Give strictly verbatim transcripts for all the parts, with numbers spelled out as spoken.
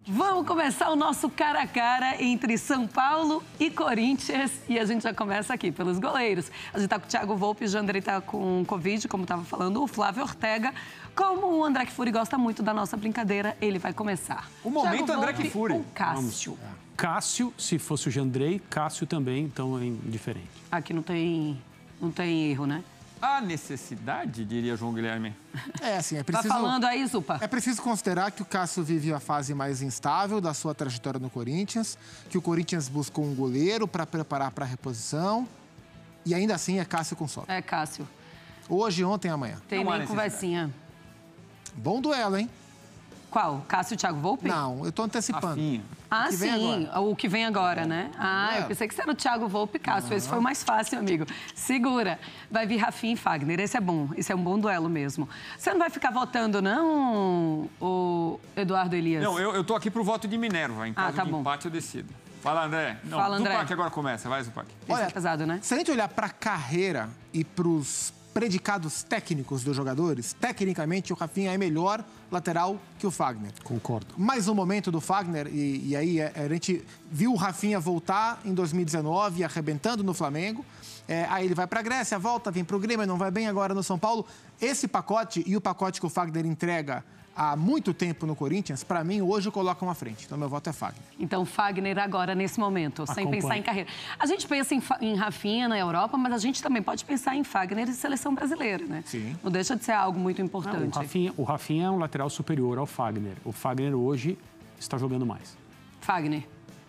Vamos começar o nosso cara a cara entre São Paulo e Corinthians. E a gente já começa aqui pelos goleiros. A gente tá com o Thiago Volpi, o Jandrei tá com Covid, como estava falando, o Flávio Ortega. Como o André Kfouri gosta muito da nossa brincadeira, ele vai começar. O momento Thiago André Volpi Kfouri. ou Cássio? Vamos. Cássio, se fosse o Jandrei, Cássio também, então é indiferente. Aqui não tem, não tem erro, né? A necessidade, diria João Guilherme. É, assim, é preciso... Tá falando aí, Zupa? É preciso considerar que o Cássio vive a fase mais instável da sua trajetória no Corinthians, que o Corinthians buscou um goleiro para preparar para a reposição, e ainda assim é Cássio com sobra. É, Cássio. Hoje, ontem e amanhã. Tem Não há nem conversinha. Bom duelo, hein? Qual? Cássio e Thiago Volpi? Não, eu tô antecipando. Rafinha. Ah, O que vem sim, agora. o que vem agora, né? Ah, eu É. pensei que você era o Thiago Volpi e Cássio. Esse foi o mais fácil, amigo. Segura. Vai vir Rafinha e Fagner. Esse é bom. Esse é um bom duelo mesmo. Você não vai ficar votando, não, o Eduardo Elias? Não, eu, eu tô aqui pro voto de Minerva. Em caso tá de bom. empate, eu decido. Fala, André. Não, Fala, André. Zupac agora começa. Vai, Zupac. Esse Olha, é pesado, né? Se a gente olhar para a carreira e para os predicados técnicos dos jogadores, tecnicamente o Rafinha é melhor lateral que o Fagner. Concordo. Mais um momento do Fagner, e, e aí a gente viu o Rafinha voltar em dois mil e dezenove, arrebentando no Flamengo. É, aí ele vai para a Grécia, volta, vem para o Grêmio, não vai bem agora no São Paulo. Esse pacote e o pacote que o Fagner entrega há muito tempo no Corinthians, para mim, hoje colocam à frente. Então, meu voto é Fagner. Então, Fagner agora, nesse momento, sem Acompanho. pensar em carreira. A gente pensa em, Fa- em Rafinha na Europa, mas a gente também pode pensar em Fagner e seleção brasileira, né? Sim. Não deixa de ser algo muito Não, o, importante. Rafinha, o Rafinha é um lateral superior ao Fagner. O Fagner hoje está jogando mais. Fagner.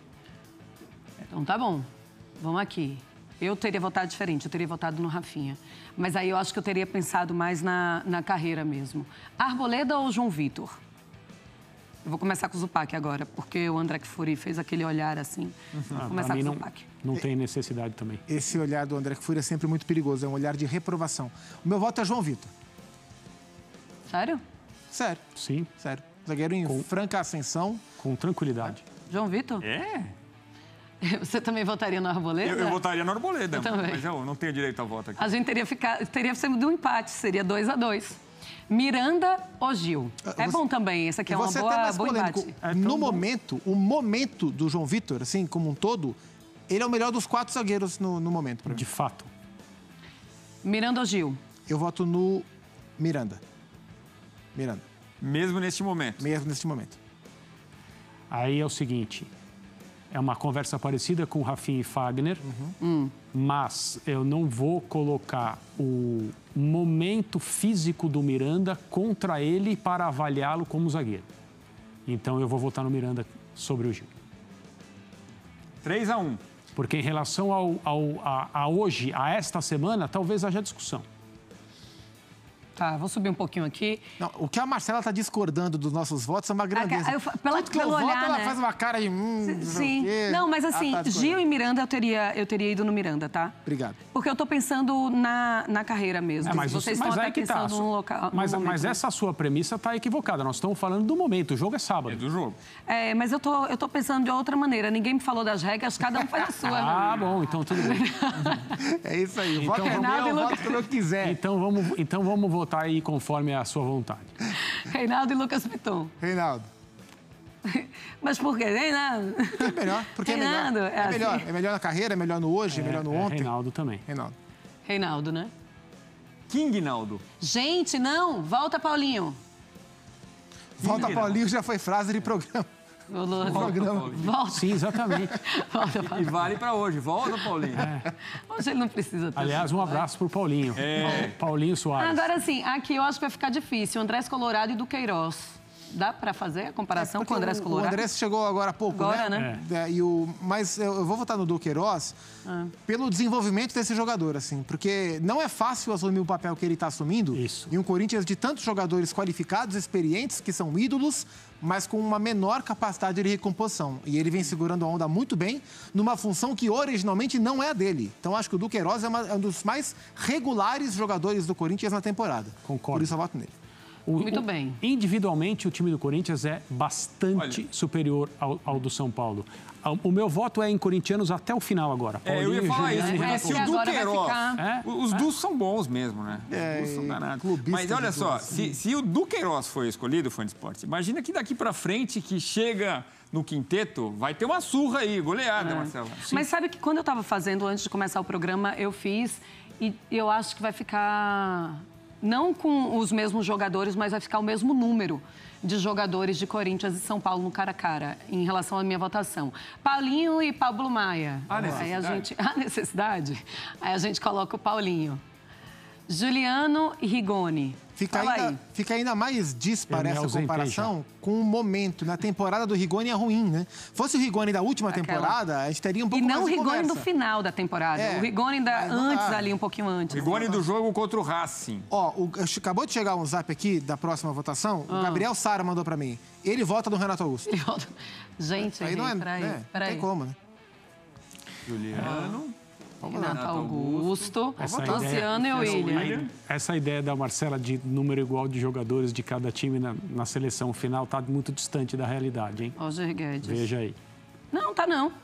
Então tá bom. Vamos aqui. Eu teria votado diferente, eu teria votado no Rafinha. Mas aí eu acho que eu teria pensado mais na, na carreira mesmo. Arboleda ou João Vitor? Eu vou começar com o Zupac agora, porque o André Kfouri fez aquele olhar assim. Vou Ah, começar pra com mim o não, Zupac. não tem necessidade também. Esse olhar do André Kfouri é sempre muito perigoso, é um olhar de reprovação. O meu voto é João Vitor. Sério? Sério, Sim, sério. Zagueiro em Com- franca ascensão. com tranquilidade. João Vitor? É? Você também votaria no Arboleda? Eu, eu votaria no Arboleda. Eu também. Mas eu não tenho direito a voto aqui. A gente teria ficado, teria sido um empate, seria dois a dois. Miranda ou Gil? É você- bom também, esse aqui é uma Você boa, até mais boa polêmico. embate. É tão no bom. momento, o momento do João Vitor, assim, como um todo, ele é o melhor dos quatro zagueiros no, no momento, pra mim. De fato. Miranda ou Gil? Eu voto no Miranda. Miranda, Mesmo neste momento. mesmo neste momento. Aí é o seguinte, é uma conversa parecida com Rafinha e Fagner, mas eu não vou colocar o momento físico do Miranda contra ele para avaliá-lo como zagueiro. Então eu vou votar no Miranda sobre o Gil. três a um. Porque em relação ao, ao- a, a hoje, a esta semana, talvez haja discussão. Tá, vou subir um pouquinho aqui. Não, o que a Marcela está discordando dos nossos votos é uma grandeza. Ah, eu fa- pela- Tudo que eu pelo voto, olhar, ela né? faz uma cara de... Hum, não sei o Sim. quê. Não, mas Ela assim, tá Gil discordando. e Miranda eu teria, eu teria ido no Miranda, tá? Obrigado. Porque eu tô pensando na, na carreira mesmo. É, mas Vocês você- estão mas até aí que tá. pensando no local. no Mas, momento, mas né? essa sua premissa está equivocada. Nós estamos falando do momento. O jogo é sábado. É do jogo. É, mas eu tô, eu tô pensando de outra maneira. Ninguém me falou das regras, cada um faz a sua. Ah, né? bom, então tudo bem. É isso aí. O Então, voto é Reinaldo meu, e eu Lucas. voto como eu quiser. Então vamos, então vamos votar aí conforme a sua vontade. Reinaldo e Lucas Piton. Reinaldo. Mas por quê? Reinaldo. É melhor, porque é melhor. Reinaldo, é É melhor. assim. É melhor na carreira, é melhor no hoje, é, melhor no É, ontem. Reinaldo também. Reinaldo. Reinaldo, né? King Naldo. Gente, não. Volta, Paulinho. Volta Sim, Paulinho já foi frase de programa. Ô, Lu- Programa. Volta. Sim, exatamente. Volta, E Paulinho. vale pra hoje. Volta, Paulinho. Hoje ele não precisa ter. Aliás, um abraço pro Paulinho. É. Paulinho Soares. Agora sim, aqui eu acho que vai ficar difícil. Andrés Colorado e Duqueiroz. Dá pra fazer a comparação Porque com o Andrés o- Colorado? O Andrés chegou agora há pouco, Agora, né? né? É, e o, mas eu, eu vou votar no Duqueiroz Ah. pelo desenvolvimento desse jogador, assim. Porque não é fácil assumir o papel que ele está assumindo. Isso. Em um Corinthians de tantos jogadores qualificados, experientes, que são ídolos, mas com uma menor capacidade de recomposição. E ele vem segurando a onda muito bem, numa função que originalmente não é a dele. Então acho que o Duqueiroz é, uma- é um dos mais regulares jogadores do Corinthians na temporada. Concordo. Por isso eu voto nele. O, Muito o, bem. Individualmente, o time do Corinthians é bastante Olha. superior ao, ao do São Paulo. O meu voto é em corintianos até o final agora. É, eu ia falar isso, Juliano e porque Renato se o agora vai Duqueiroz... ficar- É? Os Dus são bons mesmo, né? É, Os Dus são danados. clubista Mas olha de só, Dus. se, se o Duqueiroz foi escolhido, fã de esporte, imagina que daqui pra frente, que chega no quinteto, vai ter uma surra aí, goleada, Marcelo. Mas sabe que quando eu estava fazendo, antes de começar o programa, eu fiz e eu acho que vai ficar, não com os mesmos jogadores, mas vai ficar o mesmo número de jogadores de Corinthians e São Paulo no cara a cara, em relação à minha votação. Paulinho e Pablo Maia. Há Aí a necessidade? gente, há necessidade? Aí a gente coloca o Paulinho. Juliano e Rigoni. Fica Fala ainda, aí. fica ainda mais dispar Eu me essa ausentei comparação com o momento. Na temporada do Rigoni é ruim, né? Fosse o Rigoni da última Aquela. temporada, a gente teria um E pouco não o mais de Rigoni conversa. do final da temporada. É, o Rigoni da mas não antes, dá. ali, um pouquinho antes. Rigoni do jogo contra o Racing. Ó, o, acabou de chegar um zap aqui da próxima votação. Ah. O Gabriel Sara mandou pra mim. Ele vota no Renato Augusto. Gente, Aí não é, peraí, né? Não peraí. tem como, né? Juliano. Renato Augusto, Essa Luciano e William. Essa ideia da Marcela de número igual de jogadores de cada time na, na seleção final está muito distante da realidade, hein? Roger Guedes. Veja aí. Não, tá não.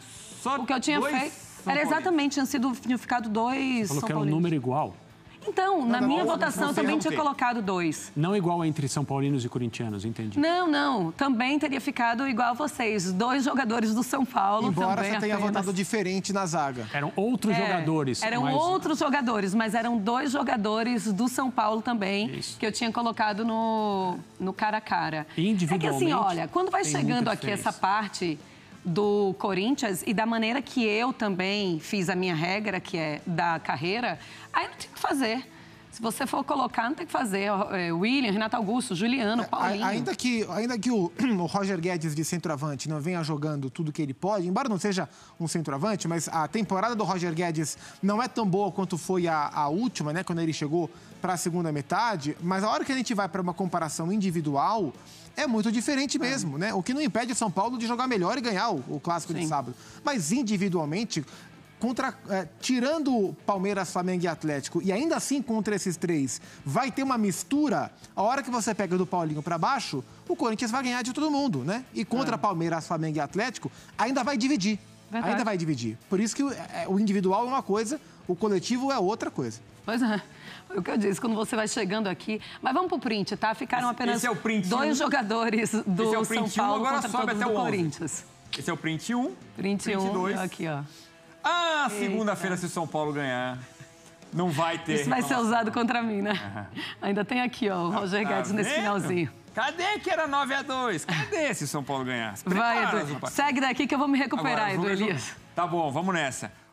Só O que eu tinha dois feito São era Paulinos. exatamente, tinha sido, tinha ficado dois Falou São que era um Paulinos. número igual. Então, na não, minha não, votação não eu sei, também não tinha sei. colocado dois. Não igual entre São Paulinos e corintianos, entendi. Não, não. Também teria ficado igual a vocês. Dois jogadores do São Paulo. Embora também você tenha apenas. votado diferente na zaga. Eram outros É, jogadores. Eram mas... outros jogadores, mas eram dois jogadores do São Paulo também, Isso. que eu tinha colocado no, no cara a cara. Individualmente, É que assim, olha, quando vai tem chegando muita aqui diferença. essa parte do Corinthians e da maneira que eu também fiz a minha regra, que é da carreira, aí não tem o que fazer. Se você for colocar, não tem o que fazer. É, William, Renato Augusto, Juliano, Paulinho. A- Ainda que, ainda que o, o Roger Guedes de centroavante não venha jogando tudo que ele pode, embora não seja um centroavante, mas a temporada do Roger Guedes não é tão boa quanto foi a, a última, né? Quando ele chegou para a segunda metade. Mas a hora que a gente vai para uma comparação individual, é muito diferente mesmo, né? O que não impede o São Paulo de jogar melhor e ganhar o, o clássico de Sim. sábado. Mas individualmente, contra, é, tirando Palmeiras, Flamengo e Atlético, e ainda assim contra esses três, vai ter uma mistura. A hora que você pega do Paulinho para baixo, o Corinthians vai ganhar de todo mundo, né? E contra Palmeiras, Flamengo e Atlético, ainda vai dividir. Verdade. Ainda vai dividir. Por isso que o, é, o individual é uma coisa, o coletivo é outra coisa. Pois é. Foi o que eu disse, quando você vai chegando aqui. Mas vamos pro print, tá? Ficaram Esse- apenas esse é o print dois um. jogadores do Esse é o São print um, Paulo agora contra sobe todos até do o onze. Corinthians. Esse é o print um. Print Print um, dois. aqui, ó. Ah, segunda-feira, se o São Paulo ganhar, não vai ter. Isso vai ser reclamação. usado contra mim, né? Ainda tem aqui, ó, o Roger Tá Guedes nesse vendo? finalzinho. Cadê que era nove a dois? Cadê se o São Paulo ganhar? Se Vai, prepara, Edu. Zupa. Segue daqui que eu vou me recuperar, Agora, o Edu jogo é Elias. jogo. Tá bom, vamos nessa.